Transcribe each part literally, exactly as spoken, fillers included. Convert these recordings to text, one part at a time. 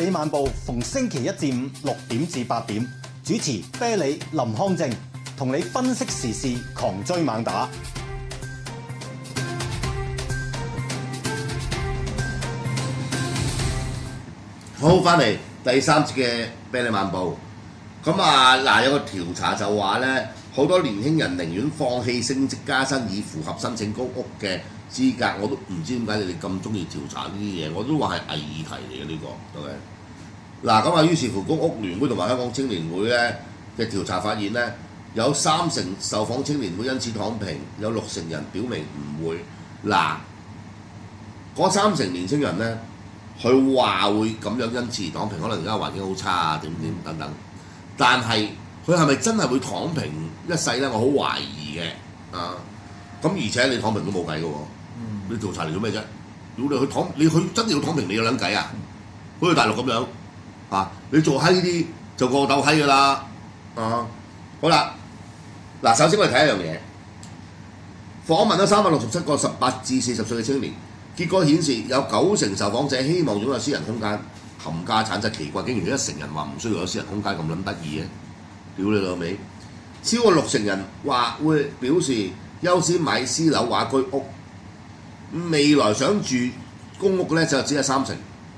理晚報逢星期一至五六點至八點，主持啤梨、林康正，同你分析時事，狂追猛打。 好，翻嚟第三節嘅啤梨晚報。咁啊，嗱有個調查就話咧，好多年輕人寧願放棄升職加薪以符合申請公屋嘅資格。我都唔知點解你哋咁中意調查呢啲嘢，我都話係偽議題嚟嘅呢個。OK，嗱咁啊，於是乎公屋聯會同埋香港青年會咧嘅調查發現咧，有三成受訪青年會因此躺平，有六成人表明唔會。嗱，嗰三成年青人咧，佢話會咁樣因此而躺平，可能而家環境好差啊，點點等等。但係佢係咪真係會躺平一世咧？我好懷疑嘅啊！咁而且你躺平都冇計嘅喎，嗯、你調查嚟做咩啫？如果你去躺，你去真係要躺平，你有撚計啊？好似大陸咁樣啊！你做閪呢啲就過鬥閪㗎啦啊！好啦，嗱，首先我哋睇一樣嘢，訪問咗三百六十七個十八至四十歲嘅青年，結果顯示有九成受訪者希望擁有私人空間。冚家產真奇怪，竟然有一成人話唔需要有私人空間咁撚得意嘅，屌你老味！超過六成人話會表示優先買私樓或居屋，未來想住公屋嘅咧就只係三成。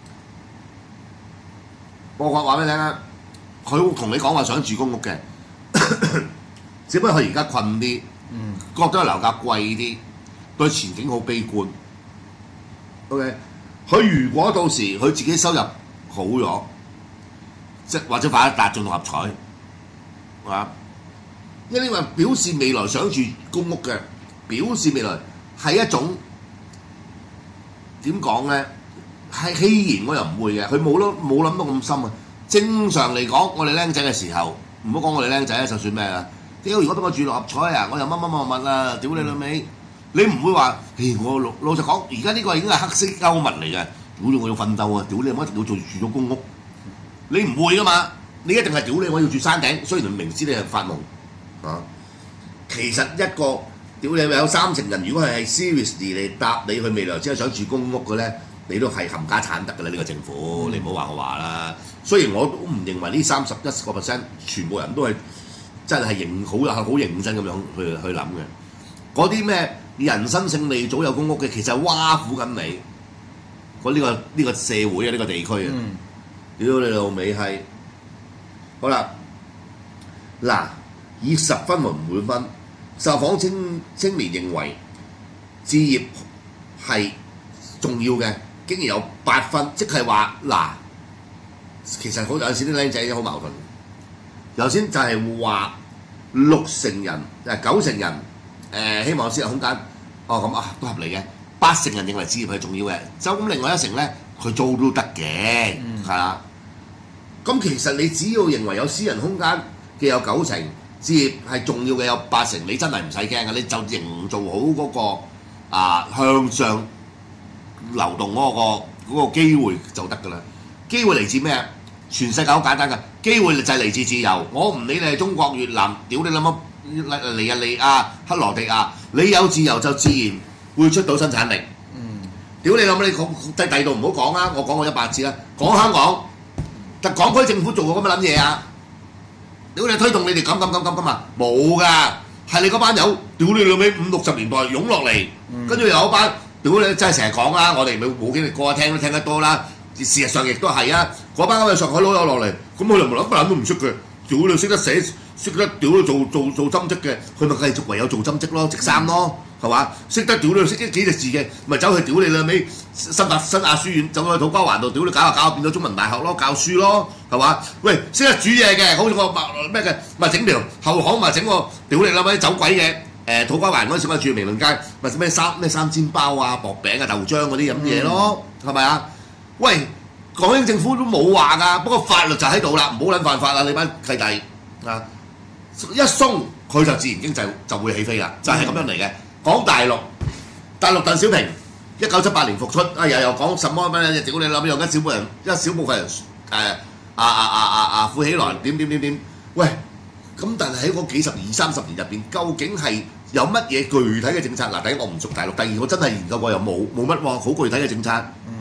我話話俾你聽啊，佢同你講話想住公屋嘅，只不過佢而家困啲，嗯、覺得樓價貴啲，對前景好悲觀。OK， 佢如果到時佢自己收入好咗，即或者發一達中六合彩，係因為話表示未來想住公屋嘅，表示未來係一種點講咧？係希言我又唔會嘅，佢冇咯冇諗到咁深啊！正常嚟講，我哋僆仔嘅時候，唔好講我哋僆仔啊，就算咩啊？屌！如果俾我住六合彩啊，我又乜乜乜乜啊！屌你老味！你唔會話，誒我老老實講，而家呢個已經係黑色幽默嚟嘅。屌你！我要奮鬥啊！屌你！我一定要做住咗公屋。你唔會噶嘛？你一定係屌你！我要住山頂。雖然明知你係發夢啊，其實一個屌你有三成人，如果係係 seriously 嚟答你，佢未來只係想住公屋嘅咧，你都係冚家產得㗎啦！呢個政府，你唔好話我話啦。雖然我都唔認為呢三十一個 percent 全部人都係真係認好有好認真咁樣去去諗嘅。嗰啲咩人生勝利組有公屋嘅，其實係挖苦緊你。嗰呢、這個呢、這個社會啊，呢、這個地區啊，屌、嗯、你老味係好啦，嗱以十分為滿分，受訪青青年認為置業係重要嘅，竟然有八分，即係話嗱，其實好有時啲僆仔好矛盾。頭先就係話六成人誒九成人誒、呃、希望有私人空間，哦咁啊都合理嘅。八成人認為置業係重要嘅，就咁另外一成咧，佢租都得嘅，係啦、嗯。咁其實你只要認為有私人空間嘅有九成，置業係重要嘅有八成，你真係唔使驚嘅，你就營造好嗰、那個啊向上流動嗰、那個嗰、那個機會就得㗎啦。機會嚟自咩啊？全世界好簡單㗎，機會就係嚟自自由。我唔理你係中國、越南，屌你諗乜尼日利亞、克羅地亞，你有自由就自然會出到生產力。嗯，屌你諗你講第第度唔好講啦，我講過一百次啦。講香港，特港區政府做過咁嘅撚嘢啊！屌你推動你哋咁咁咁咁咁啊，冇㗎，係你嗰班友，屌你老味五六十年代湧落嚟，跟住、嗯、有一班，屌你真係成日講啦，我哋咪冇經歷過，聽都聽得多啦。事實上亦都係啊，嗰班咁嘅上海佬有落嚟，咁佢又冇諗乜撚都唔識嘅，屌你識得寫，識得屌你做做做針織嘅，佢咪繼續唯有做針織咯，織衫咯。係嘛？識得屌你，識得幾隻字嘅，咪走去屌你啦尾新亞新亞書院，走去土瓜灣度屌你搞下搞下變咗中文大學咯，教書咯，係嘛？喂，識得煮嘢嘅，好似我咩嘅，咪整條後巷咪整個屌你啦尾走鬼嘅，誒、呃、土瓜灣嗰陣時我住明倫街，咪咩三咩三煎包啊、薄餅啊、豆漿嗰啲飲嘢咯，係咪啊？喂，港英政府都冇話㗎，不過法律就喺度啦，唔好撚犯法啦，你班契弟啊，一鬆佢就自然經濟就會起飛啦，就係、是、咁樣嚟嘅。講大陸，大陸鄧小平一九七八年復出，啊又又講什麼乜嘢？屌你諗，有一小部分人，一小部分人誒啊啊啊啊啊富起來點點點點，喂！咁但係喺嗰幾十二三十年入邊，究竟係有乜嘢具體嘅政策？嗱，第一我唔熟大陸，第二我真係研究過又冇冇乜喎好具體嘅政策。嗯，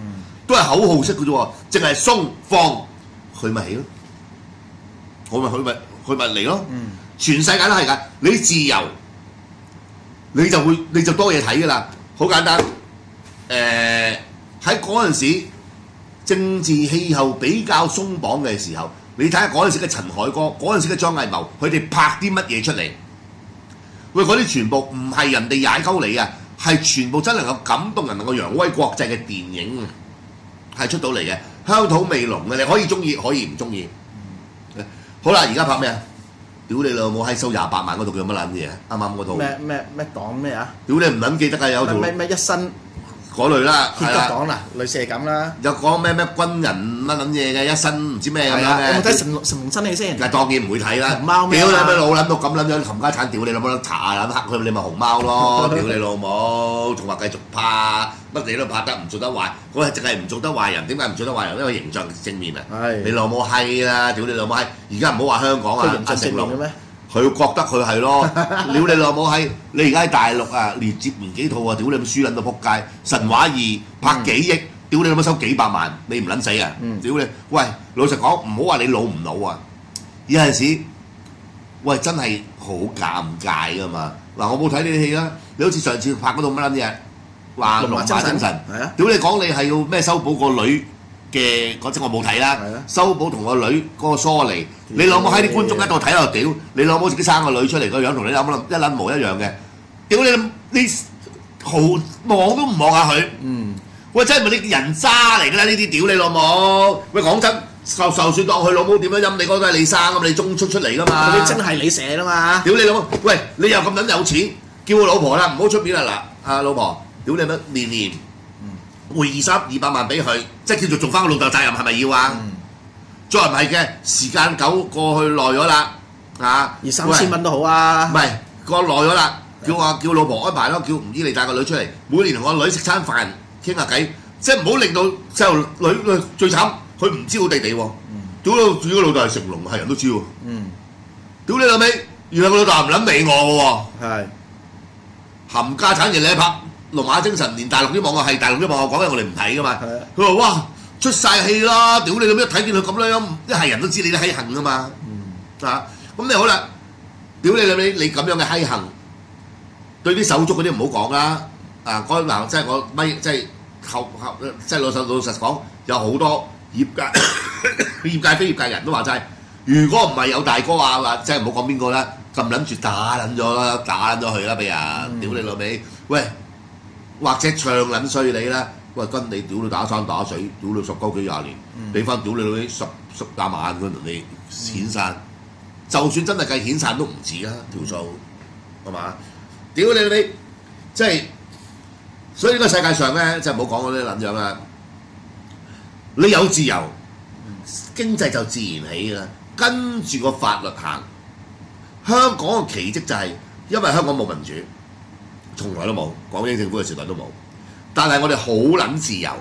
都係口號式嘅啫喎，淨係鬆放，佢咪起咯，我咪佢咪佢咪嚟咯。嗯、全世界都係㗎，你自由，你就會你就多嘢睇㗎啦。好簡單，誒喺嗰陣時政治氣候比較鬆綁嘅時候，你睇下嗰陣時嘅陳凱歌，嗰陣時嘅張藝謀，佢哋拍啲乜嘢出嚟？喂，嗰啲全部唔係人哋踩鳩你啊，係全部真能夠感動人，能夠揚威國際嘅電影係出到嚟嘅，鄉土味濃嘅，你可以中意，可以唔中意。好啦，而家拍咩啊？屌你老母閪收廿八萬嗰套叫乜撚嘢？啱啱嗰套咩咩咩黨咩啊？ 屌你唔撚記得㗎，有套咩咩一生嗰類啦， 協德黨啦，類似係咁啦。 有講咩咩軍人乜撚嘢嘅一生唔知咩咁樣嘅。 有冇睇神神龍真氣先？ 但係當然唔會睇啦。 熊貓咩？ 屌你咩老撚到咁撚樣冚家產，屌你老母查撚黑佢，你咪熊貓咯！屌你老母，仲話繼續拍，乜嘢都拍得唔做得壞，嗰係淨係唔做得壞人，點解唔做得壞人？因為形象正面啊！你老母閪啦！屌你老母閪！而家唔好話香港啊，阿成龍。佢覺得佢係咯，屌你老母閪！你而家喺大陸啊，連接完幾套啊，屌你咁輸撚到撲街！神話二拍幾億，屌你老母收幾百萬，你唔撚死啊？屌你！喂，老實講，唔好話你老唔老啊，有陣時，喂真係好尷尬噶嘛！嗱，我冇睇呢啲戲啦，你好似上次拍嗰套乜撚嘢，話龍馬精神，屌你講你係要咩修補個女？嘅嗰陣我冇睇啦，修補同個女嗰個疏離，你老母喺啲觀眾喺度睇喺度屌，你老母自己生個女出嚟個樣同你老母一撚模一樣嘅，屌你你毫望都唔望下佢，嗯，喂真係咪你人渣嚟㗎啦呢啲屌你老母，喂講真，就就算當佢老母點樣陰你，嗰個都係你生咁，你中出出嚟㗎嘛， 你真係你寫啦嘛， 屌你老母，喂你又咁撚有錢，叫我老婆啦唔好出面啦嗱，啊老婆，屌你乜年年。匯二三二百萬俾佢，即係叫做做翻個老豆責任，係咪要啊？嗯、再唔係嘅，時間久過去耐咗啦，嚇二三千蚊都好啊。 唔係過耐咗啦，叫話叫老婆安排咯，叫唔知你帶個女出嚟，每年同個女食餐飯傾下偈，即係唔好令到細路女最慘，佢唔知好地地喎。屌到自己個老豆係成龍，係人都知喎。嗯，屌你老味，原來個老豆唔撚理我嘅喎。係冚家產人你一拍。龍馬精神連大陸啲網友係大陸啲網友講嘅，我哋唔睇噶嘛。佢話：哇，出晒氣啦！屌你咁一睇見佢咁樣，一係人都知你啲閪行噶嘛。嗯、啊，咁你好啦，屌你你你咁樣嘅閪行，對啲手足嗰啲唔好講啦。啊，嗰嗱即係我咪即係後後即係老實老實講，有好多業界業界非業界人都話齋，如果唔係有大哥啊，話即係唔好講邊個啦，咁撚住打撚咗啦，打撚咗佢啦，俾人屌你老味，喂！或者唱撚衰你啦，喂跟你屌你打生打死，屌你十鳩幾廿年，俾翻屌你老味十十廿萬佢同你遣散，嗯、就算真係計遣散都唔止啊條數，係嘛？屌你老味，即係所以呢個世界上咧，即係唔好講嗰啲撚樣啦。你有自由，經濟就自然起啦，跟住個法律行。香港嘅奇蹟就係、是、因為香港冇民主。從來都冇，港英政府嘅時代都冇，但係我哋好撚自由。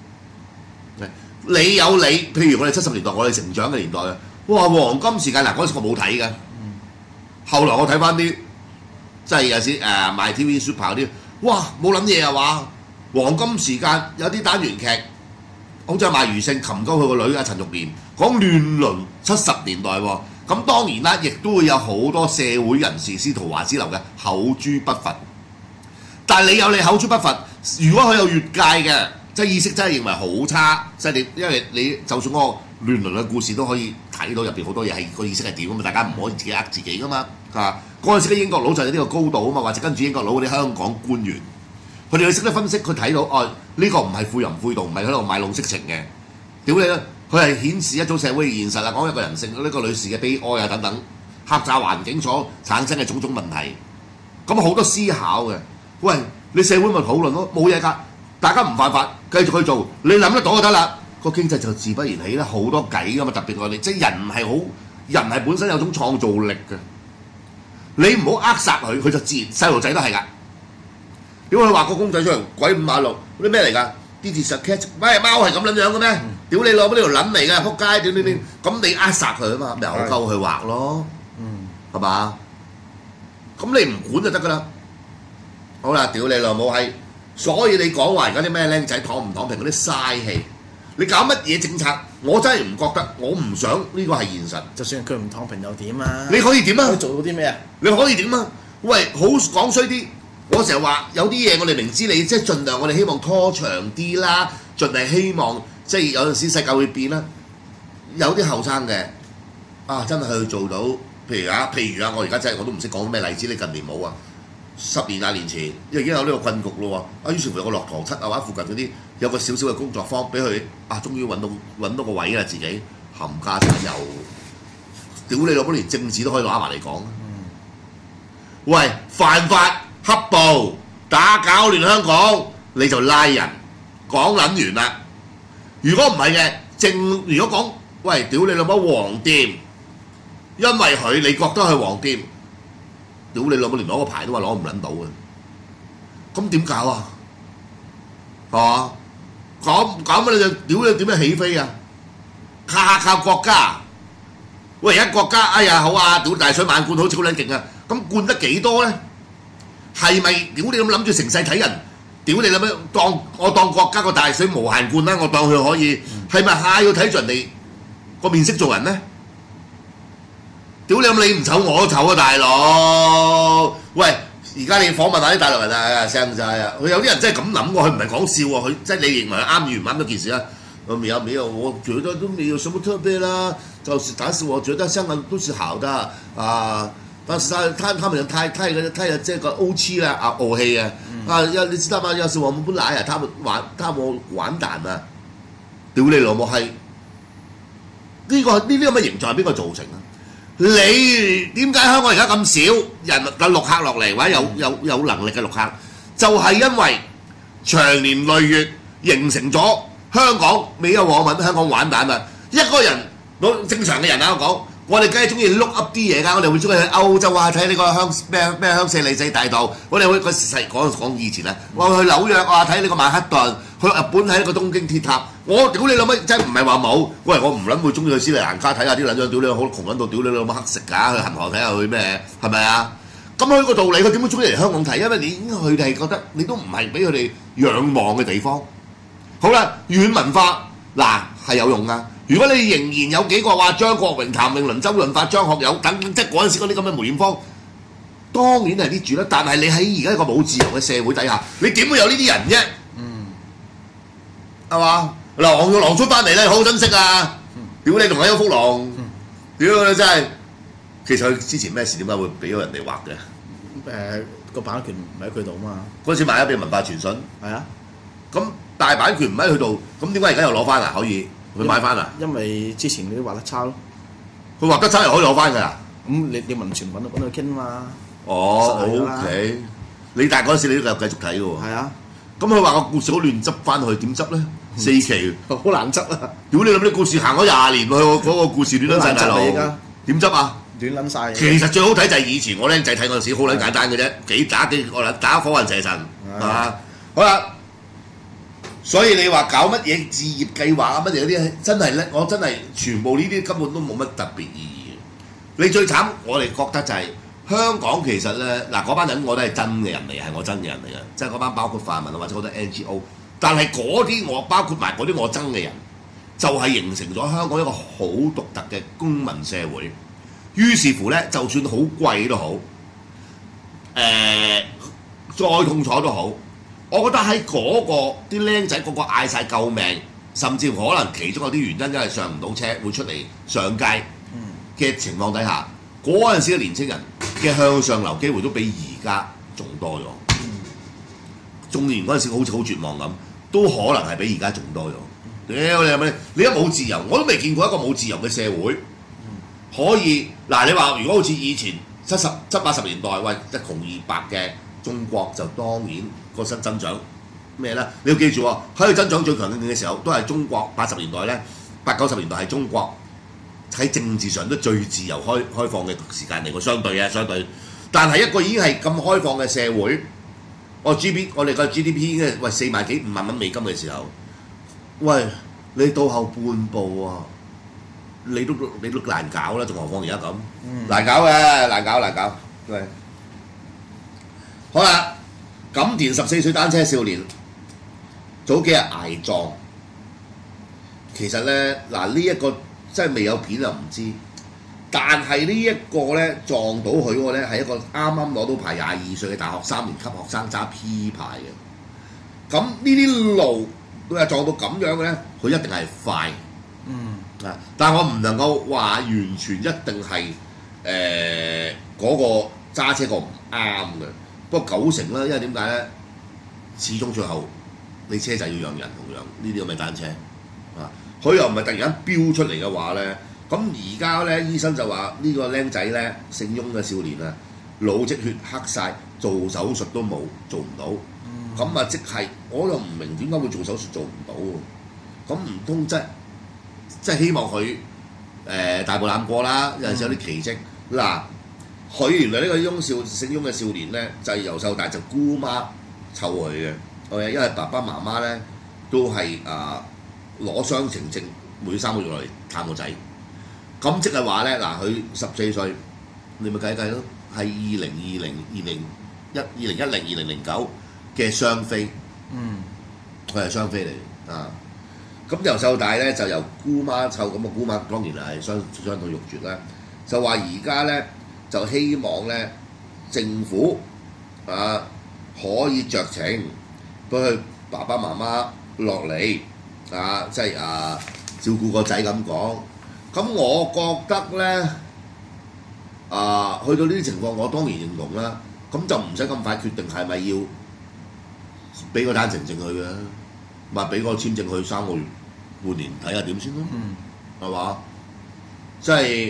你有你，譬如我哋七十年代，我哋成長嘅年代啊，哇黃金時間嗱，嗰陣時我冇睇嘅，後來我睇翻啲，即係有時誒賣 T V Super 啲，哇冇撚嘢啊話，黃金時間有啲單元劇，好似賣餘勝擒鳩佢個女啊陳玉蓮，講亂倫七十年代喎，咁當然啦，亦都會有好多社會人士司徒華之流嘅口誅筆伐。但係你有你口誅筆伐，如果佢有越界嘅，即係意識真係認為好差，即係你因為你就算嗰個亂倫嘅故事都可以睇到入邊好多嘢係個意識係點啊嘛，大家唔可以自己呃自己噶嘛，啊嗰陣時嘅英國佬就係呢個高度啊嘛，或者跟住英國佬嗰啲香港官員，佢哋去識得分析，佢睇到哦呢、呢個唔係誨淫誨盜，唔係喺度賣弄色情嘅，屌你啦！佢係顯示一種社會現實啊，講一個人性呢、呢個女士嘅悲哀啊等等，狹窄環境所產生嘅種種問題，咁好多思考嘅。喂，你社會咪討論咯，冇嘢㗎，大家唔犯法，繼續去做，你諗得到就得啦。個經濟就自不然起啦，好多計㗎嘛，特別我哋即係人係好，人係本身有種創造力嘅。你唔好扼殺佢，佢就自然細路仔都係㗎。屌佢畫個公仔出嚟，鬼五馬六，嗰啲咩嚟㗎？啲字實 cat， 喂貓係咁撚樣嘅咩？屌你攞呢條撚嚟㗎，撲街屌你你，咁你扼殺佢啊嘛，咪由鳩去畫咯，係嘛？咁你唔管就得㗎啦。好啦，屌你老母閪！所以你講話而家啲咩僆仔躺唔躺平嗰啲嘥氣， 你搞乜嘢政策？我真係唔覺得，我唔想呢個係現實。 就算佢唔躺平又點啊？ 你可以點啊？ 可以做到啲咩啊？ 你可以點啊？喂，好講衰啲，我成日話有啲嘢我哋明知你即係盡量我哋希望拖長啲啦，盡量希望即係有陣時世界會變啦。有啲後生嘅啊，真係去做到，譬如啊，譬如啊，我而家真係我都唔識講咩例子，你近年冇啊？十年廿年前已經有呢個困局咯喎，啊於是乎有個駱駝漆啊或者附近嗰啲有個少少嘅工作坊俾佢啊，終於揾到揾到個位啦，自己冚家產又屌你老母，連政治都可以攞埋嚟講。嗯、喂，犯法黑暴打搞亂香港，你就拉人講撚完啦。如果唔係嘅，正如果講喂屌你老母黃店，因為佢你覺得係黃店。屌你老母連攞個牌都話攞唔撚到嘅，咁點搞啊？係嘛？搞搞乜你就屌你點樣起飛啊？靠靠國家，喂而家國家哎呀好啊，屌大水漫灌好似好撚勁啊！咁灌得幾多咧？係咪屌你咁諗住成世睇人？屌你諗咩？當我當國家個大水無限灌啦，我當佢可以係咪下要睇住人哋個面色做人咧？屌你咁你唔醜我都醜啊大佬！喂，而家你訪問下啲大陸人啊，聲仔啊，佢有啲人真係咁諗喎，佢唔係講笑喎，佢即係你認為啱與唔啱一件事啊？沒有沒有，我覺得都沒有什麼特別啦，就是但是我覺得香港都是好的啊，但是他他他們太太個太這個歐氣啦啊傲氣啊啊！要你知道嗎？要是我們不來啊，他們玩他們玩蛋啊！屌你老母係呢個呢啲咁嘅形象係邊個造成啊？你點解香港而家咁少人嘅陸客落嚟，或者有有有能力嘅陸客，就係、是、因為長年累月形成咗香港未有網民香港玩蛋啊！一個人攞正常嘅人啊，我講，我哋梗係中意 look up 啲嘢㗎，我哋會中意去歐洲啊，睇呢個香咩咩香榭麗舍大道，我哋會個細講講以前啊，我去紐約啊睇呢個曼克頓，去日本睇呢個東京鐵塔。我屌你老乜真唔係話冇，喂我唔撚會中意去斯里蘭卡睇下啲撚樣，屌你好窮撚到屌你老乜黑食㗎，去銀河睇下佢咩係咪啊？咁佢個道理，佢點會中意嚟香港睇？因為你佢哋係覺得你都唔係俾佢哋仰望嘅地方。好啦，軟文化嗱係有用㗎。如果你仍然有幾個話張國榮、譚詠麟、周潤發、張學友等，即係嗰陣時嗰啲咁嘅梅艷芳，當然係啲住啦。但係你喺而家一個冇自由嘅社會底下，你點會有呢啲人啫？嗯，係嘛？嗱，黃玉郎出翻嚟咧，好珍惜啊！屌你同阿邱福龍，屌你真係，其實佢之前咩事點解會俾咗人哋畫嘅？ 誒個版權唔喺佢度嘛。 嗰陣時賣咗俾文化傳信。係啊。咁大版權唔喺佢度，咁點解而家又攞翻啊？可以佢買翻啊？ 因為之前嗰啲畫得差咯。 佢畫得差又可以攞翻㗎啦。 咁你你文傳揾到揾佢傾啊嘛。 哦 ，OK。你但係嗰陣時你都繼續睇㗎喎。 係啊。咁佢話個故事好亂執翻去，點執咧？四期好難執啊！ 屌你諗啲故事行咗廿年，佢嗰個故事亂撚晒大佬，點執啊？ 亂撚晒。 其實最好睇就係以前我僆仔睇嗰陣時，好撚簡單嘅啫，幾打幾個打火雲邪神係嘛？好啦，所以你話搞乜嘢置業計劃啊乜嘢嗰啲，真係咧，我真係全部呢啲根本都冇乜特別意義。你最慘，我哋覺得就係、是、香港其實咧嗱，嗰班人我都係真嘅人嚟，係我真嘅人嚟嘅，即係嗰班包括泛民啊或者好多 N G O。但係嗰啲我包括埋嗰啲我憎嘅人，就係、是、形成咗香港一個好獨特嘅公民社會。於是乎咧，就算好貴都好，誒、呃、再痛楚都好，我覺得喺嗰、那個啲僆仔個個嗌晒救命，甚至乎可能其中有啲原因因為上唔到車，會出嚟上街嘅情況底下，嗰陣時嘅年青人嘅向上流機會都比而家仲多咗。縱然嗰陣時好似好絕望咁。都可能係比而家仲多咗。屌你係咪？你而家冇自由，我都未見過一個冇自由嘅社會。可以嗱，你話如果好似以前七十七八十年代，喂一窮二白嘅中國，就當然個新增長咩咧？你要記住喎，喺佢增長最強勁嘅時候，都係中國八十年代咧，八九十年代係中國喺政治上都最自由開開放嘅時間嚟㗎，相對啊相對。但係一個已經係咁開放嘅社會。我 G B 我哋個 G D P 嘅喂四萬幾五萬蚊美金嘅時候，喂你到後半步啊，你都你都難搞啦，仲何況而家咁，嗯、難搞嘅難搞難搞，喂，好啦，錦田十四歲單車少年早幾日捱撞， 其實咧嗱呢一個真係未有片就唔知，但係呢一個咧撞到佢嗰個咧係一個啱啱攞到牌廿二歲嘅大學三年級學生揸 P 牌嘅。咁呢啲路佢係撞到咁樣嘅咧，佢一定係快。 嗯。 啊！但係我唔能夠話完全一定係誒嗰個揸車個唔啱嘅。不過九成啦，因為點解咧？始終最後你車就要讓人同樣呢啲咁嘅單車啊，佢又唔係突然間飆出嚟嘅話咧，咁而家咧醫生就話呢個僆仔咧姓翁嘅少年啊，腦積血黑晒，做手術都冇做唔到，咁啊、嗯、即係我又唔明點解會做手術做唔到喎？咁唔通即係即係希望佢誒、呃、大步攬過啦？有陣時有啲奇蹟嗱，佢、嗯、原來呢個翁少姓翁嘅少年咧就係、是、由細大就姑媽湊佢嘅。OK，因為爸爸媽媽咧都係啊攞雙程證，每三個月落嚟探個仔。咁即係話咧，嗱佢十四歲，你咪計計咯，係二零二零二零一二零一零二零零九嘅雙飛。嗯，佢係雙飛嚟啊！咁由細到大咧就由姑媽湊，咁個姑媽當然係傷傷到欲絕啦。就話而家咧就希望咧政府啊可以酌情。幫佢爸爸媽媽落嚟啊，即係啊照顧個仔咁講。咁我覺得咧啊，去到呢啲情況，我當然認同啦。咁就唔使咁快決定係咪要俾個單程證佢嘅，咪俾個簽證佢三個月、半年睇下點先咯，係嘛、嗯？即係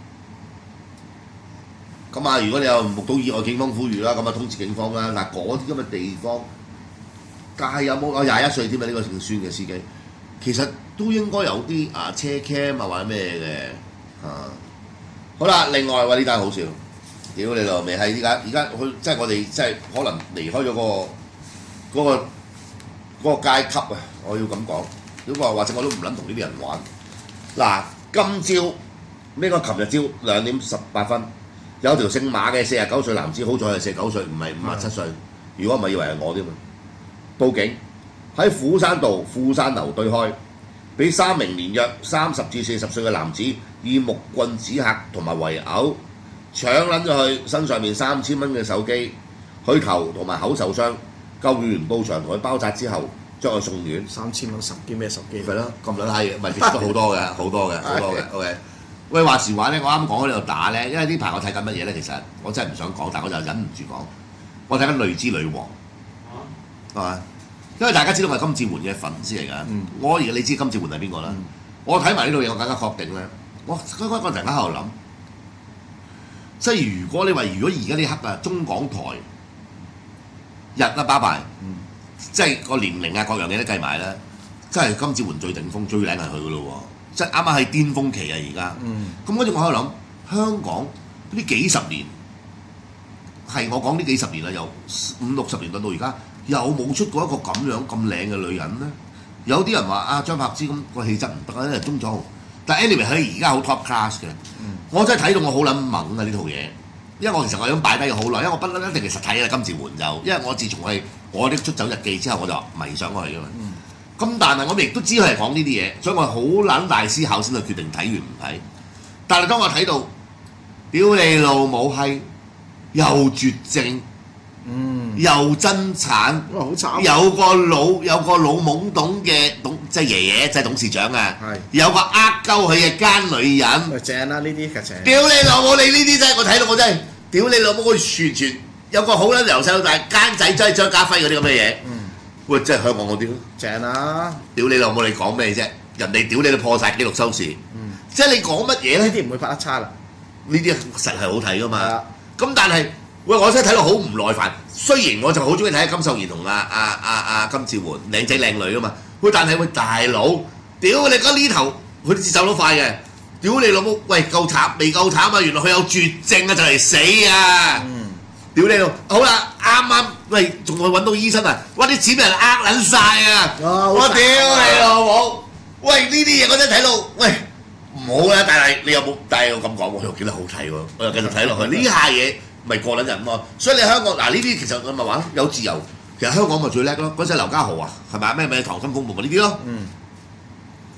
咁啊！如果你有目睹意外，警方呼籲啦，咁啊通知警方啦。嗱，嗰啲咁嘅地方。但係有冇我廿一歲添啊？呢、這個姓孫嘅司機，其實都應該有啲啊車 cam 啊或者咩嘅啊。好啦，另外話呢單好笑，屌你老味係依家而家佢即係我哋即係可能離開咗嗰、那個嗰、那個嗰、那個階級啊！我要咁講，如果話或者我都唔撚同呢啲人玩。嗱，今朝呢個琴日朝兩點十八分，有條姓馬嘅四十九歲男子，好彩係四十九歲，唔係五十七歲。如果唔係，以為係我添啊！報警喺虎山道富山樓對開，俾三名年約三十至四十歲嘅男子以木棍指嚇同埋圍毆，搶撚咗佢身上面三千蚊嘅手機，佢頭同埋口受傷，救護員到場同佢包紮之後，將佢送院。三千蚊手機咩手機？係咯，咁撚閪嘅，咪其實都好多嘅，好多嘅，好多嘅。OK，喂話時話咧，我啱講喺度打咧，因為呢排我睇緊乜嘢咧？其實我真係唔想講，但我就忍唔住講。我睇緊《淚之女王》。係嘛？因為大家知道我係金志媛嘅粉絲嚟㗎，嗯、我而家你知金志媛係邊個啦？嗯、我睇埋呢套嘢，我更加確定咧。我嗰嗰個突然間喺度諗，即係如果你話如果而家呢刻啊，中港台日啊巴閉，嗯、即係個年齡啊各樣嘢都計埋咧，真係金志媛最頂峰最靚係佢㗎咯喎！即係啱啱係巔峰期啊而家。咁跟住我喺度諗，香港呢幾十年係我講呢幾十年啦，由五六十年代到而家。有冇出過一個咁樣咁靚嘅女人咧？有啲人話啊張柏芝咁個氣質唔得啊，因為中咗號。但 anyway 佢而家好 top class 嘅。嗯、我真係睇到我好撚猛啊呢套嘢，因為我其實我想擺低好耐，因為我不嬲一定其實睇啊金志媛就，因為我自從係我的出走日記之後，我就迷上佢嘅嘛。咁、嗯、但係我亦都知佢係講呢啲嘢，所以我好撚大思考先去決定睇完唔睇。但係當我睇到屌你老母閪又絕症。嗯，又真產，哇好慘！有個老有個老懵懂嘅董，即係爺爺，即係董事長啊！係有個呃鳩佢嘅奸女人，正啦呢啲劇情。屌你老母！你呢啲真係我睇到我真係，屌你老母！我全全有個好撚由細到大奸仔，真係張家輝嗰啲咁嘅嘢。嗯，喂，真係香港嗰啲咯。正啦！屌你老母！你講咩啫？人哋屌你都破晒紀錄收視。嗯，即係你講乜嘢咧？呢啲唔會拍得差啦。呢啲實係好睇噶嘛。咁但係。喂，我真係睇到好唔耐煩。雖然我就好中意睇金秀賢同阿阿阿阿金志媛靚仔靚女啊嘛。喂，但係喂大佬，屌你講呢頭佢節奏都快嘅。屌你老母，喂夠慘未夠慘啊！原來佢有絕症啊，就嚟死啊！嗯，屌你老，好啦，啱啱喂仲去揾到醫生啊！哇啲錢俾人呃撚晒啊！我屌你老母！喂呢啲嘢我真係睇到，喂唔好啦。但係你有冇？但係我咁講，我又覺得好睇喎。我又繼續睇落去呢下嘢。咪過撚人喎，所以你香港嗱呢啲其實我咪話有自由，其實香港咪最叻咯。嗰陣劉家豪啊，係咪咩咩溏心風暴呢啲咯？嗯。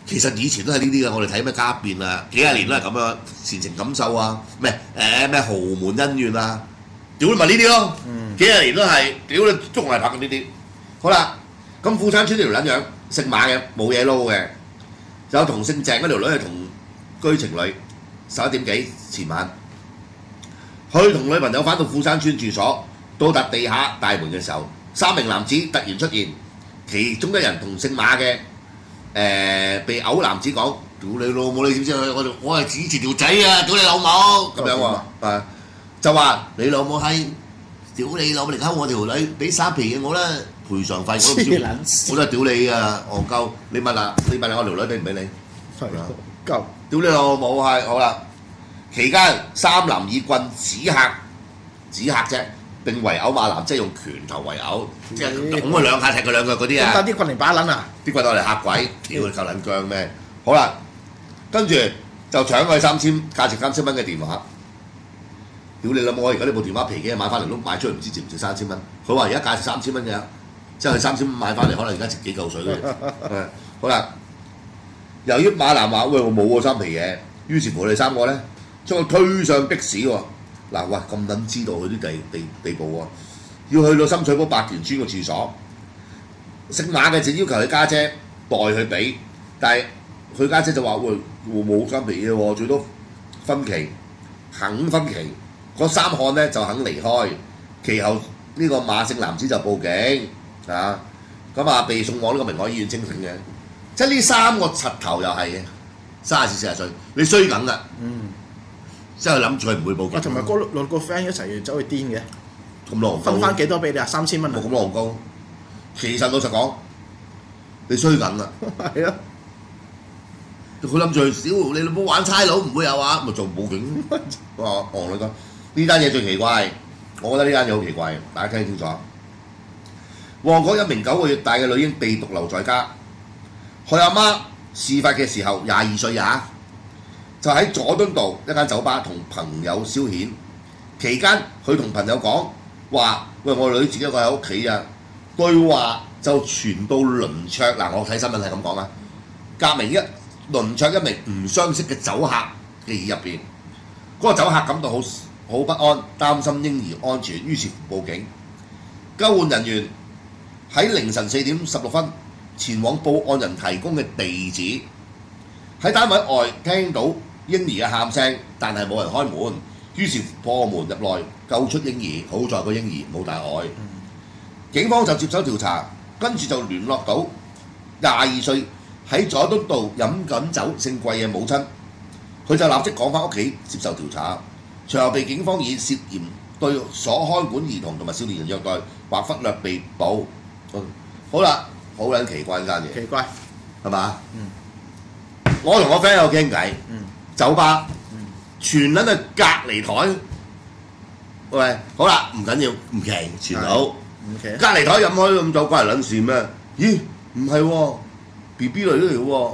其實以前都係呢啲嘅，我哋睇咩家變啊，幾廿年都係咁樣，前程感受啊，咩誒咩豪門恩怨啊，屌你咪呢啲咯，幾廿年都係，屌你仲係拍緊呢啲。好啦，咁富山村呢條撚樣姓馬嘅冇嘢撈嘅，有同姓鄭嗰條女係同居情侶，十一點幾前晚，佢同女朋友翻到富山村住所，到達地下大門嘅時候，三名男子突然出現，其中一人同姓馬嘅。誒、呃、被毆男子講：屌你老母！你知唔知我我係指住條仔啊！屌你老母咁樣喎，啊就話你老母閪，屌你老母！你溝我條女俾三皮嘅我啦，賠償費我都唔知，我都係屌你啊！戇鳩！你問下你問下我條女俾唔俾你？ 係啊，夠！ 屌你老母係好啦！期間三男以棍指嚇指嚇啫。並圍毆馬男，即係用拳頭圍毆，即係捅佢兩下，踢佢兩腳嗰啲啊！ 啲棍嚟把撚啊！ 啲棍攞嚟嚇鬼，屌佢夠撚僵咩？好啦，跟住就搶佢三千價值三千蚊嘅電話。屌你老母！我而家呢部電話皮幾日買翻嚟都賣出去，唔知值唔值三千蚊。佢話而家價值三千蚊嘅，即係佢三千蚊買翻嚟，可能而家值幾嚿水嘅。好啦，由於馬男話：喂，我冇喎三皮嘢，於是乎我哋三個咧將佢推上的士喎。嗱，喂，咁撚知道佢啲地地地步喎，要去到深水埗白田村個住所，姓馬嘅就要求佢家姐代佢俾，但係佢家姐就話：喂，我冇三皮嘢喎，最多分期，肯分期。嗰三漢咧就肯離開，其後呢個馬姓男子就報警啊，咁啊被送往呢個明愛醫院清醒嘅。即係呢三個柒頭又係嘅，三十至四十歲，你衰緊㗎。嗯。即係諗住佢唔會報警。 同埋嗰六個 friend 一齊走去癲嘅， 咁狼分翻幾多俾你啊？三千蚊啊！ 冇咁狼高。其實老實講，你衰緊啦。 係啊。 佢諗住屌你老母玩差佬唔會有啊，咪做報警。哇！戇女講呢單嘢最奇怪，我覺得呢單嘢好奇怪，大家聽清楚。旺角一名九個月大嘅女嬰被獨留在家，佢阿媽事發嘅時候廿二歲呀。就喺佐敦道一間酒吧同朋友消遣，期間佢同朋友講話：喂，我女自己一個喺屋企啊。對話就傳到鄰桌嗱，我睇新聞係咁講啊。隔名一鄰桌一名唔相識嘅酒客嘅耳入邊，嗰、那個酒客感到好好不安，擔心嬰兒安全，於是報警。救援人員喺凌晨四點十六分前往報案人提供嘅地址，喺單位外聽到嬰兒嘅喊聲，但係冇人開門，於是破門入內救出嬰兒，好在個嬰兒冇大礙。嗯、警方就接手調查，跟住就聯絡到廿二歲喺佐敦道飲緊酒姓貴嘅母親，佢就立即趕翻屋企接受調查，隨後被警方以涉嫌對所看管兒童同埋少年人虐待或忽略被捕。嗯、好啦，好撚奇怪呢單嘢， 奇怪係嘛？嗯、我同我 friend 有傾偈。嗯酒吧，全撚係隔離台。喂，好啦，唔緊要，唔奇，全好。隔離台飲開咁酒，關人撚事咩？咦，唔係喎 ，B B 女都嚟喎，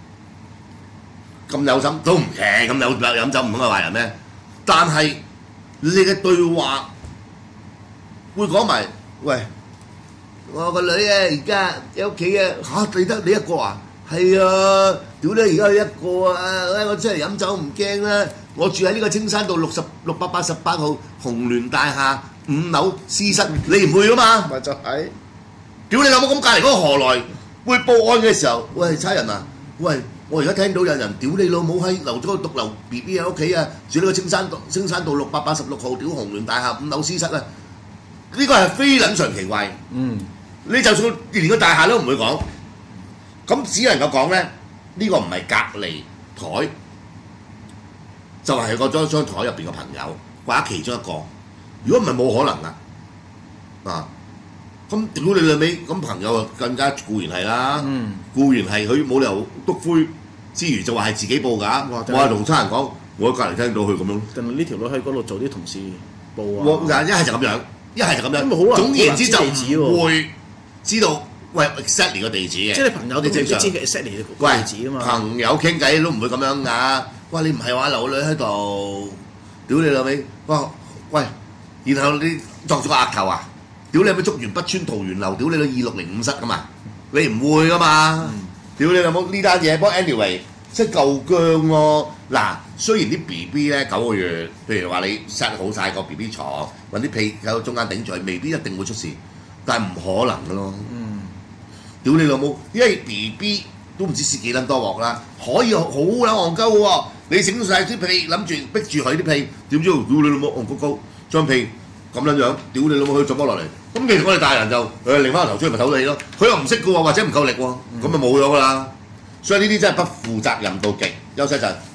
咁有心都唔奇，咁有飲酒唔通係壞人咩？但係你嘅對話會講埋，喂，我個女啊，而家喺屋企啊，嚇你得你一個啊？係啊，屌你而家一個啊！我出嚟飲酒唔驚啦，我住喺呢個青山道六十六百八十八號紅聯大廈五樓 C 室，你唔會噶嘛？ 咪就係， 屌你老母咁隔離嗰個何來會報案嘅時候？喂，差人啊！喂，我而家聽到有人屌你老母閪留咗個獨留 B B 喺屋企啊，住呢個青山道青山道六百八十六號屌紅聯大廈五樓 C 室啊！呢個係非撚常奇怪。嗯，你就算連個大廈都唔會講。咁只能夠講咧，呢、這個唔係隔離台，就係、是、個張張台入邊嘅朋友或者其中一個。如果唔係冇可能噶，啊，咁屌你老味，咁朋友啊更加固然係啦，嗯、固然係佢冇理由篤灰之餘就話係自己報㗎。我係同差人講，我喺隔離聽到佢咁樣。 但係呢條女喺嗰度做啲同事報啊。一係就咁樣，一係就咁樣。總言之就唔會知道。喂 ，exactly 個地址嘅， 即係你朋友都唔知嘅 exactly 個地址啊嘛。 朋友傾偈都唔會咁樣㗎。哇！你唔係話留女喺度，屌你老味！哇！喂，然後你作咗個額頭啊！屌你咪捉完不穿桃園樓，屌你個二六零五室㗎嘛？你唔會㗎嘛？ 屌你老母呢單嘢，不過 anyway 即係夠僵咯。嗱，雖然啲 B B 咧九個月，譬如話你 set 好晒個 B B 床，揾啲被喺中間頂住，未必一定會出事，但係唔可能嘅咯。嗯，屌你老母，因為 B B 都唔知蝕幾撚多鑊啦，可以好撚戇鳩嘅喎。你整晒啲被，諗住逼住佢啲被，點知屌你老母戇鳩鳩張被咁撚樣，屌你老母佢做乜落嚟？咁其實我哋大人就誒擰翻個頭出去咪唞你咯。佢又唔識嘅喎，或者唔夠力喎，咁咪冇咗㗎啦。所以呢啲真係不負責任到極。休息陣。